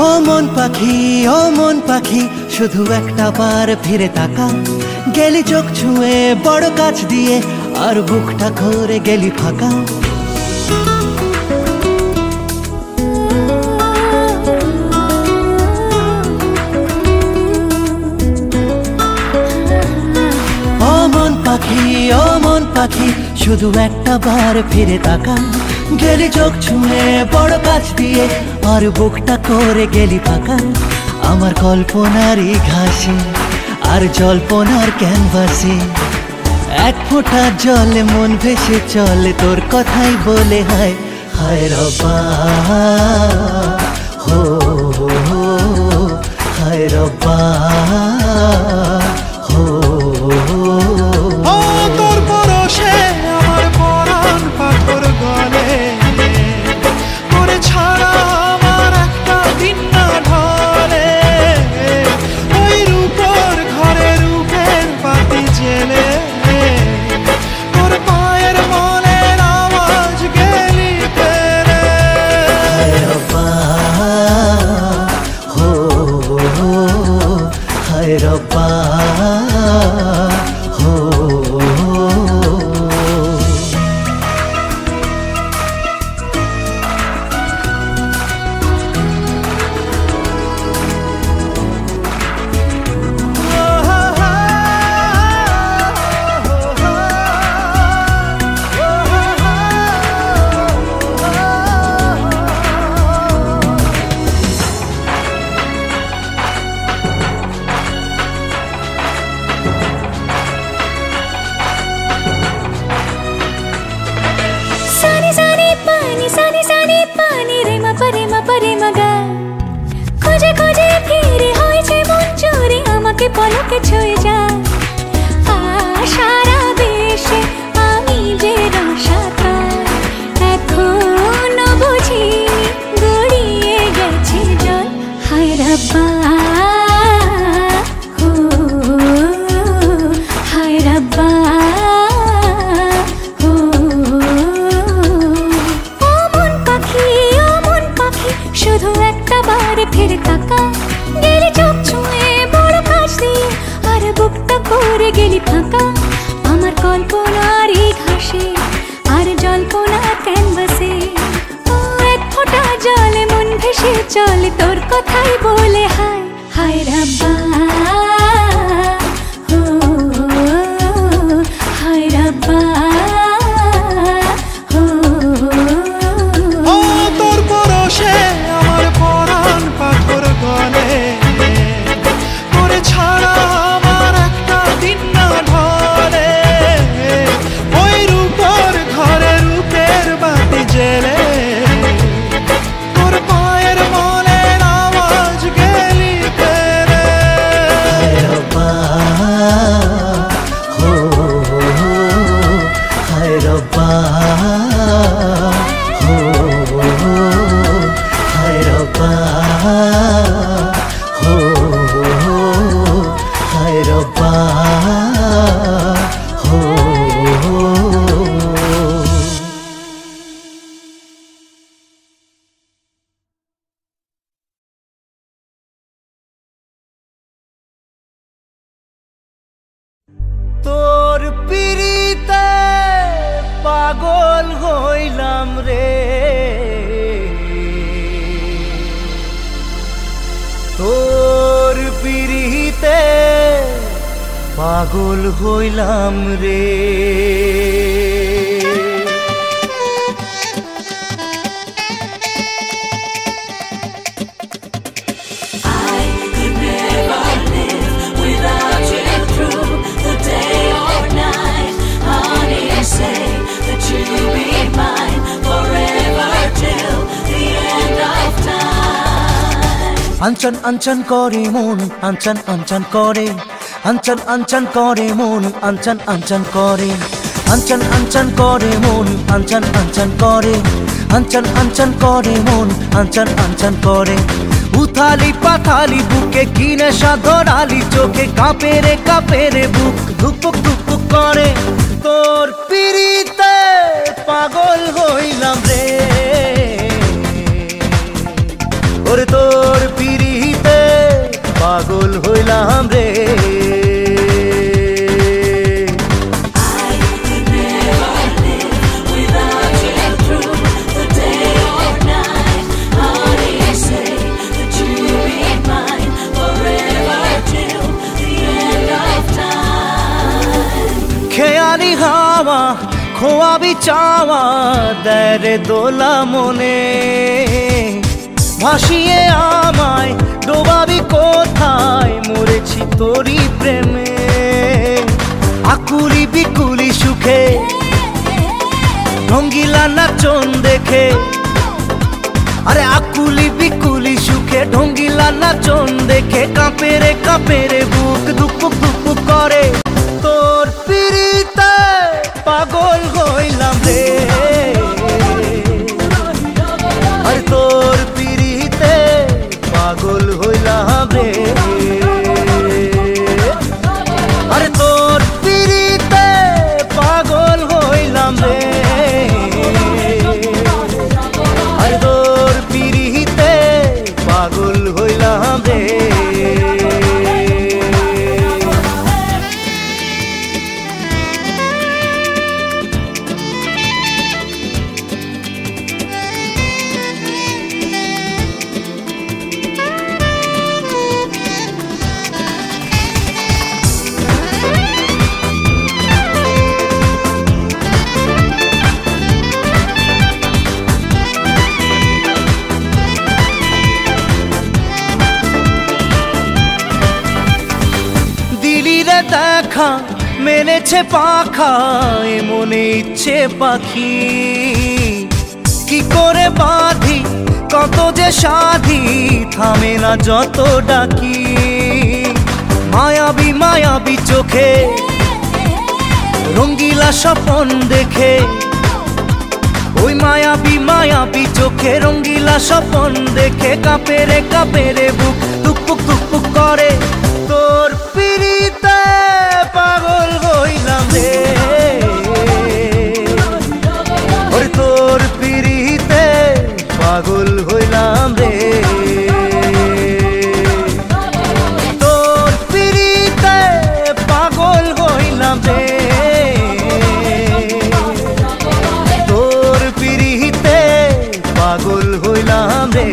ও মন পাখি শুধু একটা বার ফিরে তাকা। গেলি চোখ ছুঁয়ে বড় কাছ দিয়ে, আর বুকটা করে গেলি ফাঁকা। ও মন পাখি শুধু একটা বার ফিরে তাকা। গেলি চোখ ছুঁয়ে বড় কাছ দিয়ে, আর বুকটা করে গেলি ফাঁকা। আমার কল্পনারই ঘাসে আর জল্পনার ক্যানভাসে, এক ফোঁটা জলে মন ভেসে চলে তোর কথাই বলে হায় হায় রব্বা। হো হায় রব্বা। তোর পরশে আমার পরাণ পাথর গলে, তোরে ছাড়া আমার একটা দিন না ঢলে। ওই রূপর ঘরে রূপের বাতি জেলে, তোর পায়ের মনের আওয়াজ গেলি ফেলে। হায় রব্বা হো হায় রব্বা হো। পলকে ছুঁয়ে যায় সারা দেশে আমি যে রসাতার, এখনো বুঝিনি গড়িয়ে গেছে জল। হায় রব্বা হো হায় রব্বা হো। ও মন পাখি শুধু একটা বার ফিরে তাকা। গেলি চোখ ছুঁয়ে বড় কাছ দিয়ে, আর বুকটা করে গেলি ফাঁকা। আমার কল্পনারই ঘাসে আর জল্পনার ক্যানভাসে, ও এক ফোঁটা জলে মন ভেসে চলে তোর কথাই বলে হায় হায় রব্বা। হো হায় রব্বা হো। তোর পরশে আমার পরাণ পাথর গলে, তোরে ছাড়া আমার একটা দিন না ঢলে। ওই রূপর ঘরে রূপের বাতি জেলে, তোর পায়ের মনের আওয়াজ গেলি ফেলে। হায় রব্বা হো হায় রব্বা হো হায় রব্বা হো হায় রব্বা হো। তোর পিরিতে পাগল হইলাম রে, তোর পিরিতে পাগল হইলাম রে। আঞ্চন আঞ্চন করে মন, আঞ্চন আঞ্চন করে, আঞ্চন আঞ্চন করে মন, আঞ্চন আঞ্চন করে, আঞ্চন আঞ্চন করে মন, আঞ্চন আঞ্চন করে, আঞ্চন আঞ্চন করে মন, আঞ্চন আঞ্চন করে। উথালি পাথালি বুকে কি নেশা ধরালি চোখে, কাঁপে রে বুক ধুকপুক ধুকপুক করে। তোর পিরিতে পাগল হইলাম রে, ও ওরে তোর পিরিতে পাগল হইলাম রে। খেয়ালি হাওয়া খোয়াবি চাওয়া দেয় রে দোলা মনে, ভাসিয়ে আমায় ডোবাবি কোথায় মরেছি তোরই প্রেমে। আকুলি বিকুলি সুখে ঢঙ্গিলা নাচন দেখে, আরে আকুলি বিকুলি সুখে ঢঙ্গিলা নাচন দেখে কাঁপে রে বুক দুপুক দুপুক করে। তোর পিরিতে পাগল হইলাম রে, আরে তোর পিরিতে পাগল হইলাম রে, আরে তোর পিরিতে পাগল হইলাম রে, আরে তোর পিরিতে পাগল হইলাম রে। দেখা মেলেছে পাখা এ মনে ইচ্ছে পাখি, কি করে বাঁধি কত যে সাধি থামে না যত ডাকি। মায়াবী মায়াবী চোখে রঙ্গিলা স্বপন দেখে, ওই মায়াবী মায়াবী চোখে রঙ্গিলা স্বপন দেখে কাঁপে রে বুক টুকপুক টুকপুক করে। তোর পিরিতে পাগল হইলাম রে, ওরে তোর পিরিতে পাগল হইলাম রে, তোর পিরিতে পাগল হইলাম রে, তোর পিরিতে পাগল হইলাম রে।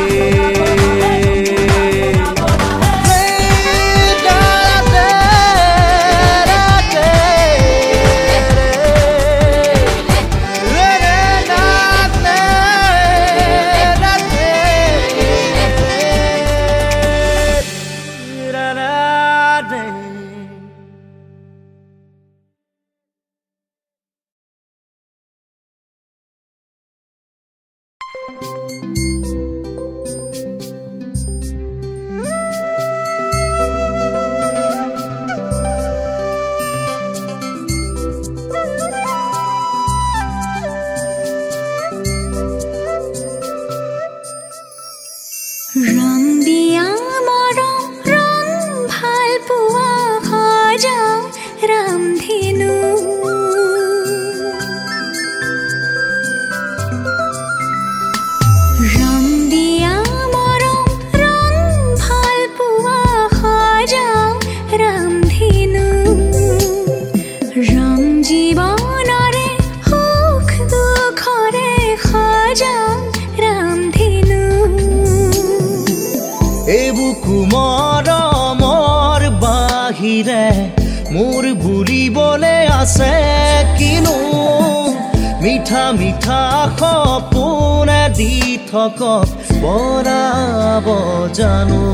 মোর ভুলিবলে আছে কিনো মিঠা মিঠা সপোনে দি থক বৰাব জানো।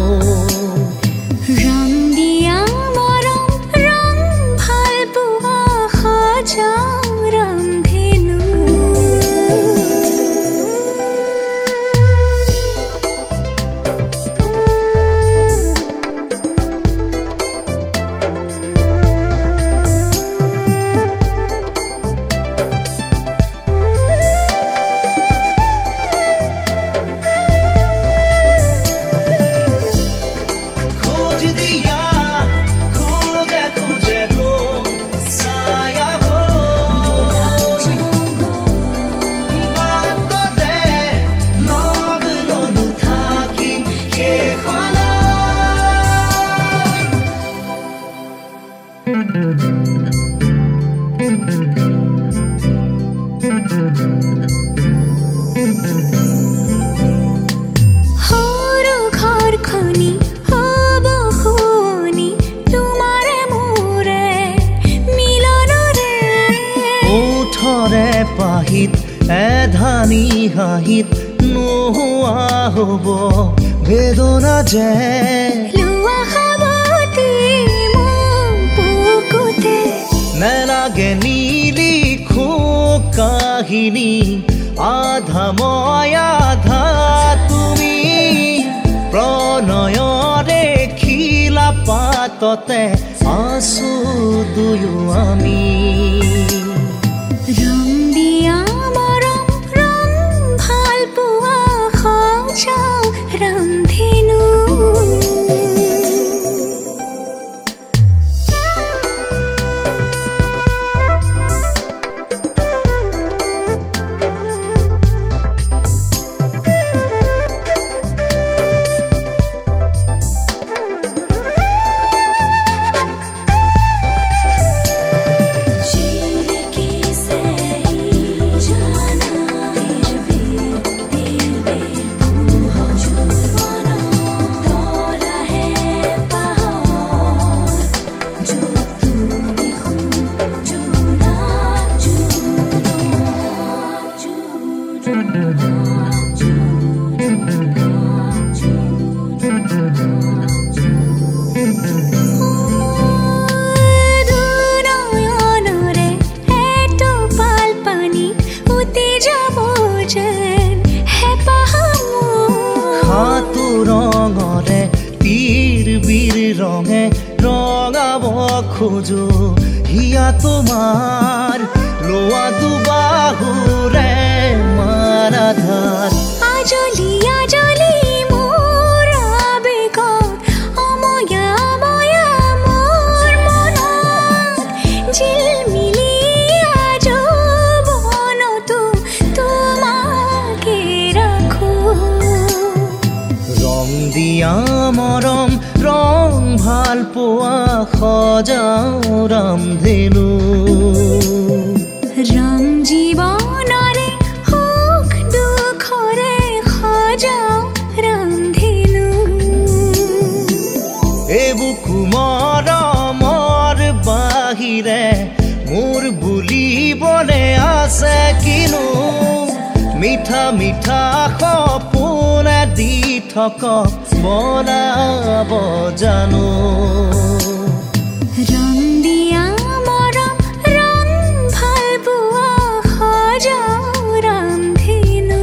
ৰং দিয়া মৰম ৰং ভাল পোৱা সজাও ৰামধেনু। হাঁহিত এধানি হাঁহিত নোহোৱা হ'ব বেদনা যে লোৱা খাবতে মোক বুকুতে নেলাগে নিলিখো কাহিনী আধা মই আধা তুমি প্ৰণয়ৰে খিলা পাততে আছো দুয়ো আমি ৰং দিয়া মৰম ৰং ভাল পোৱা সজাও ৰামধেনু খোজো হিয়া তোমার লোয়া দুবাহুরে মারাধার আজলি আজলি মোর আবেগত অময়া অময়া মোর মনত ঝিলমিলিয়া যৌবনতো তোমাকে রাখো রং দিয়া মরম রং ভাল পোৱা সজাও ৰামধেনু ৰাম জীৱনৰে সুখ দুখৰে সজাও ৰামধেনু এবুকু মৰমৰ বাহিৰে মোৰ বুলিবলে আছে কিনো মিঠা মিঠা সপোন দি থকা বনাব জানো ৰং দিয়া মৰম ৰং ভাল পোৱা সজাও ৰামধেনু